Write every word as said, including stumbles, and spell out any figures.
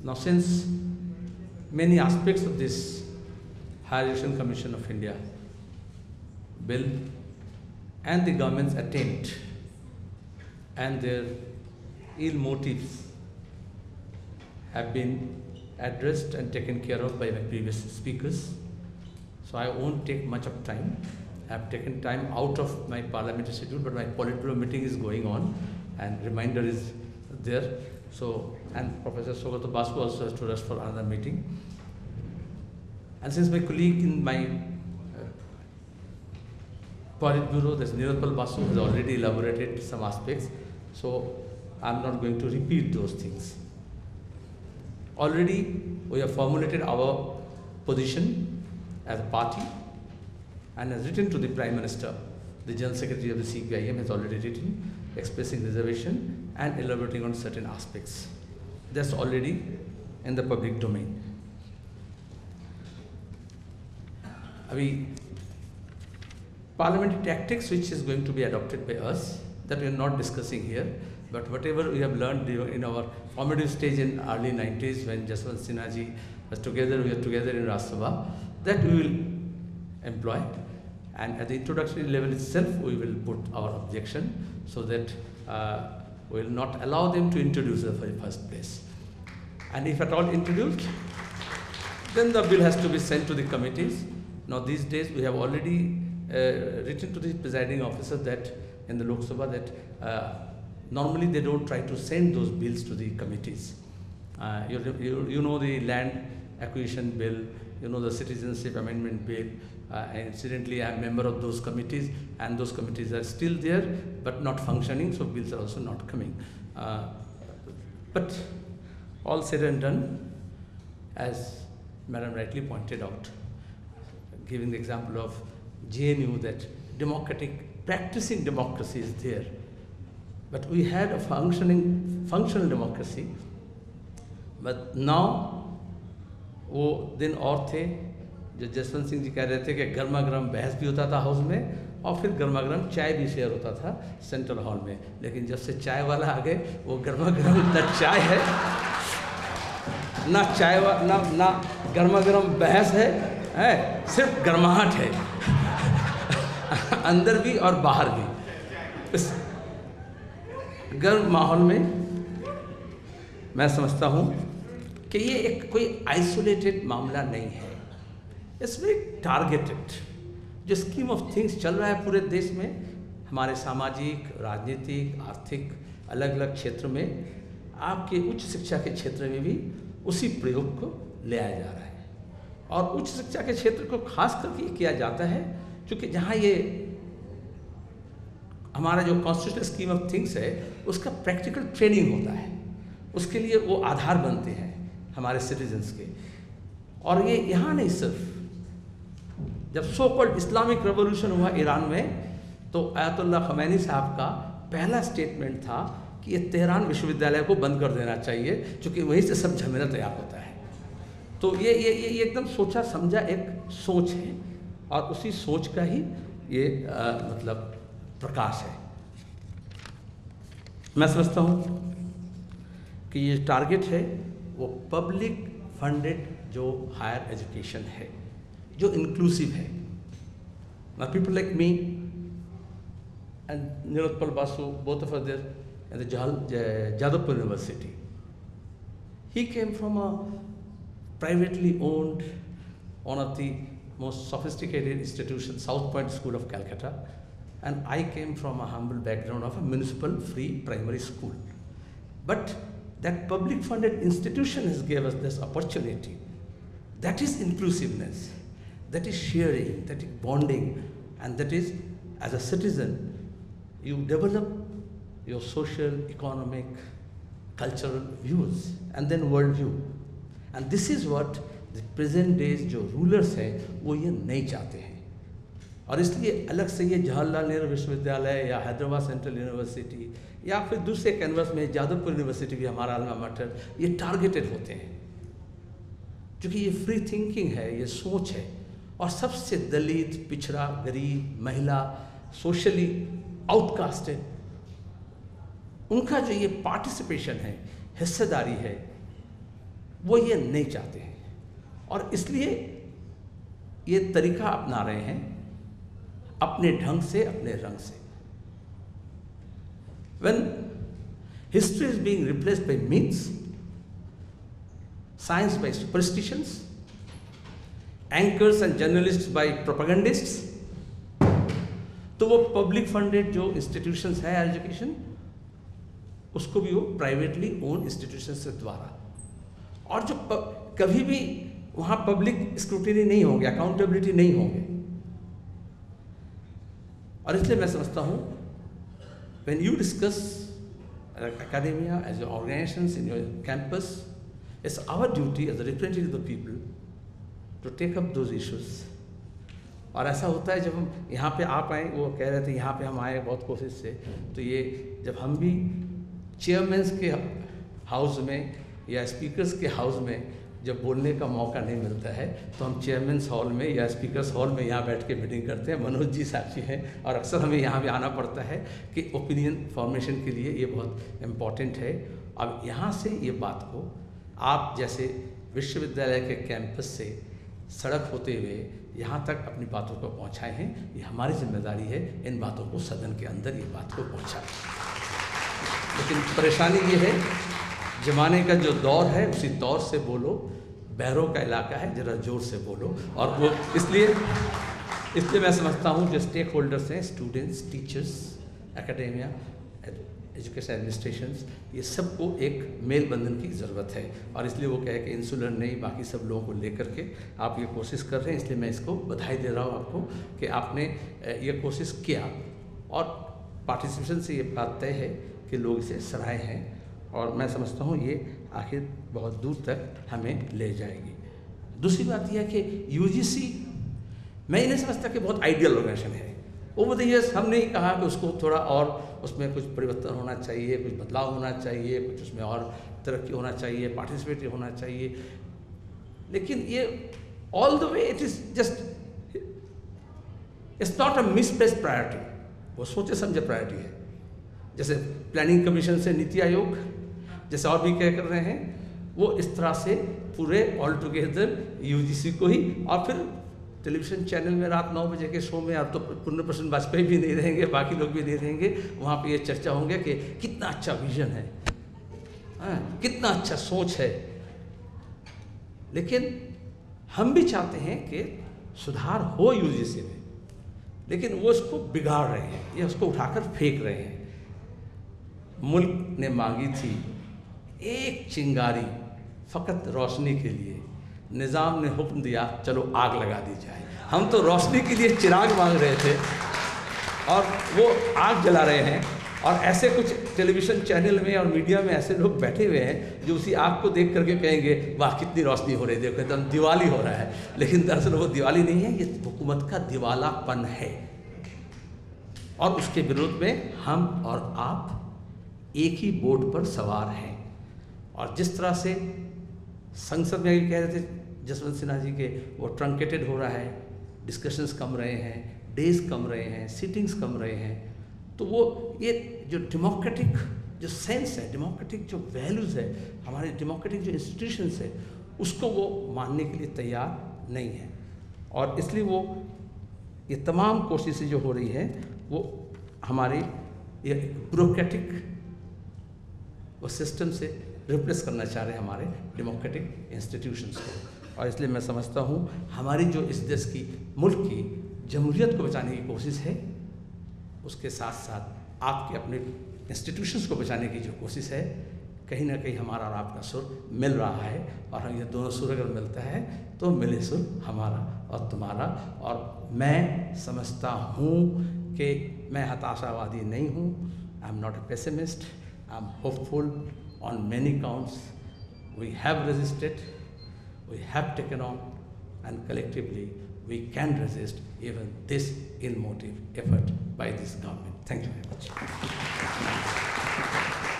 Now, since many aspects of this Higher Education Commission of India bill and the government's attempt and their ill motives have been addressed and taken care of by my previous speakers, so I won't take much of time. I have taken time out of my parliamentary schedule, but my Politburo meeting is going on and reminder is there. So, and Professor Sogato Basu also has to rush for another meeting. And since my colleague in my uh, Politburo, that's Nirupal Basu, has already elaborated some aspects, so I'm not going to repeat those things. Already we have formulated our position as a party and has written to the Prime Minister. The General Secretary of the C P I M has already written, expressing reservation and elaborating on certain aspects. That's already in the public domain. We, parliamentary tactics which is going to be adopted by us, that we are not discussing here, but whatever we have learned in our formative stage in early nineties when Jaswant Sinha ji was together, we are together in Rajya Sabha, that we will employ. And at the introductory level itself, we will put our objection so that uh, we will not allow them to introduce the very first place. And if at all introduced, then the bill has to be sent to the committees. Now these days we have already uh, written to the presiding officer that in the Lok Sabha that uh, normally they don't try to send those bills to the committees. Uh, you, you, you know the land acquisition bill, you know the citizenship amendment bill, uh, and incidentally I am a member of those committees, and those committees are still there but not functioning, so bills are also not coming. Uh, but all said and done, as Madam rightly pointed out, giving the example of J N U, that democratic, practicing democracy is there. But we had a functioning, functional democracy, but now वो दिन और थे जो जसवंत सिंह जी कह रहे थे कि गर्मा गर्म बहस भी होता था हाउस में और फिर गर्मा गर्म चाय भी शेयर होता था सेंट्रल हॉल में। लेकिन जब से चाय वाला आ गए, वो गर्मा गर्म ना चाय है, ना चाय वा ना ना गर्मा गर्म बहस है, है सिर्फ गर्माहट है अंदर भी और बाहर भी। इस गर्म माहौल में मैं समझता हूँ कि ये एक कोई आइसोलेटेड मामला नहीं है, इसमें टारगेटेड जो स्कीम ऑफ थिंग्स चल रहा है पूरे देश में, हमारे सामाजिक, राजनीतिक, आर्थिक अलग अलग क्षेत्र में, आपके उच्च शिक्षा के क्षेत्र में भी उसी प्रयोग को ले आया जा रहा है। और उच्च शिक्षा के क्षेत्र को खास करके किया जाता है क्योंकि जहाँ ये हमारा जो कॉन्स्टिट्यूशनल स्कीम ऑफ थिंग्स है उसका प्रैक्टिकल ट्रेनिंग होता है, उसके लिए वो आधार बनते हैं हमारे सिटीजन्स के। और ये यहाँ नहीं, सिर्फ जब सो कॉल्ड इस्लामिक रेवोल्यूशन हुआ ईरान में, तो आयतुल्ला खमैनी साहब का पहला स्टेटमेंट था कि ये तेहरान विश्वविद्यालय को बंद कर देना चाहिए क्योंकि वहीं से सब झमेला तैयार होता है। तो ये ये ये एकदम सोचा समझा एक सोच है और उसी सोच का ही ये आ, मतलब प्रकाश है। मैं समझता हूँ कि ये टारगेट है वो पब्लिक फंडेड जो हायर एजुकेशन है, जो इंक्लूसिव है। Now people like me and Nirupal Basu, both of us there at the Jadavpur University. He came from a privately owned, one of the most sophisticated institutions, South Point School of Calcutta, and I came from a humble background of a municipal free primary school. But that public funded institution has given us this opportunity. That is inclusiveness, that is sharing, that is bonding, and that is, as a citizen, you develop your social, economic, cultural views, and then worldview. And this is what the present days जो rulers हैं वो ये नहीं चाहते हैं। और इसलिए अलग से ये जवाहरलाल नेहरू विश्वविद्यालय या हैदराबाद सेंट्रल यूनिवर्सिटी या फिर दूसरे कैनवस में जादवपुर यूनिवर्सिटी भी हमारा अल्मा मैटर, ये टारगेटेड होते हैं क्योंकि ये फ्री थिंकिंग है, ये सोच है। और सबसे दलित, पिछड़ा, गरीब, महिला, सोशली आउटकास्टेड, उनका जो ये पार्टिसिपेशन है, हिस्सेदारी है, वो ये नहीं चाहते हैं और इसलिए ये तरीका अपना रहे हैं अपने ढंग से, अपने रंग से। When history is being replaced by myths, science by superstitions, anchors and journalists by propagandists, तो वो पब्लिक फंडेड जो इंस्टीट्यूशंस है एजुकेशन, उसको भी वो प्राइवेटली ओन इंस्टीट्यूशंस के द्वारा, और जो कभी भी वहाँ पब्लिक स्क्रूटिनी नहीं होंगे, अकाउंटेबिलिटी नहीं होंगे। और इसलिए मैं समझता हूँ when you discuss academia as your organizations in your campus, it's our duty as a representative of the people to take up those issues. और ऐसा होता है जब हम यहाँ पे आप आए, वो कह रहे थे यहाँ पे हम आए बहुत कोशिश से, तो ये जब हम भी चेयरमैन्स के हाउस में या स्पीकर्स के हाउस में जब बोलने का मौका नहीं मिलता है, तो हम चेयरमैन्स हॉल में या स्पीकर्स हॉल में यहाँ बैठ के मीटिंग करते हैं। मनोज जी साक्षी हैं, और अक्सर हमें यहाँ भी आना पड़ता है कि ओपिनियन फॉर्मेशन के लिए ये बहुत इम्पॉर्टेंट है। अब यहाँ से ये बात को आप जैसे विश्वविद्यालय के कैंपस से सड़क होते हुए यहाँ तक अपनी बातों को पहुँचाए हैं, ये हमारी जिम्मेदारी है इन बातों को सदन के अंदर ये बात को पहुँचाए। लेकिन परेशानी ये है, जमाने का जो दौर है उसी दौर से बोलो, बहरों का इलाका है, ज़रा जोर से बोलो। और वो इसलिए इसलिए मैं समझता हूँ जो स्टेक होल्डर्स हैं, students, teachers, academia, education administrations, ये सबको एक मेल बंधन की ज़रूरत है। और इसलिए वो कहे कि इंसुलर नहीं, बाकी सब लोगों को लेकर के आप ये कोशिश कर रहे हैं, इसलिए मैं इसको बधाई दे रहा हूँ आपको कि आपने ये कोशिश किया। और पार्टिसिपेशन से ये बात तय है कि लोग इसे सराहे हैं, और मैं समझता हूँ ये आखिर बहुत दूर तक हमें ले जाएगी। दूसरी बात यह है कि यूजीसी, मैं इन्हें समझता कि बहुत आइडियल ऑर्गेनाइजेशन है। ओवर द ईयर्स हमने ही कहा कि उसको थोड़ा और उसमें कुछ परिवर्तन होना चाहिए, कुछ बदलाव होना चाहिए, कुछ उसमें और तरक्की होना चाहिए, पार्टिसिपेटिव होना चाहिए। लेकिन ये all the way it is just, it's not a misplaced priority, वो सोचे समझे प्रायोरिटी है। जैसे प्लानिंग कमीशन से नीति आयोग, जैसे और भी क्या कर रहे हैं, वो इस तरह से पूरे ऑल टुगेदर यूजीसी को ही, और फिर टेलीविज़न चैनल में रात नौ बजे के शो में अब तो पूर्ण प्रसन्न वाजपेयी भी नहीं रहेंगे, बाकी लोग भी नहीं रहेंगे, वहाँ पे ये चर्चा होंगे कि कितना अच्छा विजन है, हाँ, कितना अच्छा सोच है। लेकिन हम भी चाहते हैं कि सुधार हो यूजीसी में, लेकिन वो उसको बिगाड़ रहे हैं या उसको उठाकर फेंक रहे हैं। मुल्क ने मांगी थी एक चिंगारी फ़कत रोशनी के लिए, निज़ाम ने हुक्म दिया चलो आग लगा दी जाए। हम तो रोशनी के लिए चिराग मांग रहे थे और वो आग जला रहे हैं। और ऐसे कुछ टेलीविज़न चैनल में और मीडिया में ऐसे लोग बैठे हुए हैं जो उसी आग को देख करके कहेंगे वाह कितनी रोशनी हो रही है, देखो एकदम दिवाली हो रहा है। लेकिन दरअसल वो दिवाली नहीं है, ये हुकूमत का दिवालापन है। और उसके विरोध में हम और आप एक ही बोट पर सवार हैं। और जिस तरह से संसद में भी कह रहे थे जसवंत सिन्हा जी के, वो ट्रंकेटेड हो रहा है, डिस्कशंस कम रहे हैं, डेज कम रहे हैं, सीटिंग्स कम रहे हैं, तो वो ये जो डेमोक्रेटिक जो सेंस है, डेमोक्रेटिक जो वैल्यूज़ है, हमारे डेमोक्रेटिक जो इंस्टीट्यूशंस है, उसको वो मानने के लिए तैयार नहीं है। और इसलिए वो ये तमाम कोशिशें जो हो रही हैं वो हमारी ये ब्यूरोक्रेटिक वो सिस्टम से रिप्लेस करना चाह रहे हैं हमारे डेमोक्रेटिक इंस्टीट्यूशंस को। और इसलिए मैं समझता हूँ हमारी जो इस देश की, मुल्क की जमहूरियत को बचाने की कोशिश है, उसके साथ साथ आपके अपने इंस्टीट्यूशंस को बचाने की जो कोशिश है, कहीं ना कहीं हमारा और आपका सुर मिल रहा है। और हम ये दोनों सुर अगर मिलता है तो मिले सुर हमारा और तुम्हारा। और मैं समझता हूँ कि मैं हताशावादी नहीं हूँ, I am not a pessimist, I am hopeful on many counts. We have resisted, we have taken on, and collectively we can resist even this ill-motive effort by this government. Thank you very much.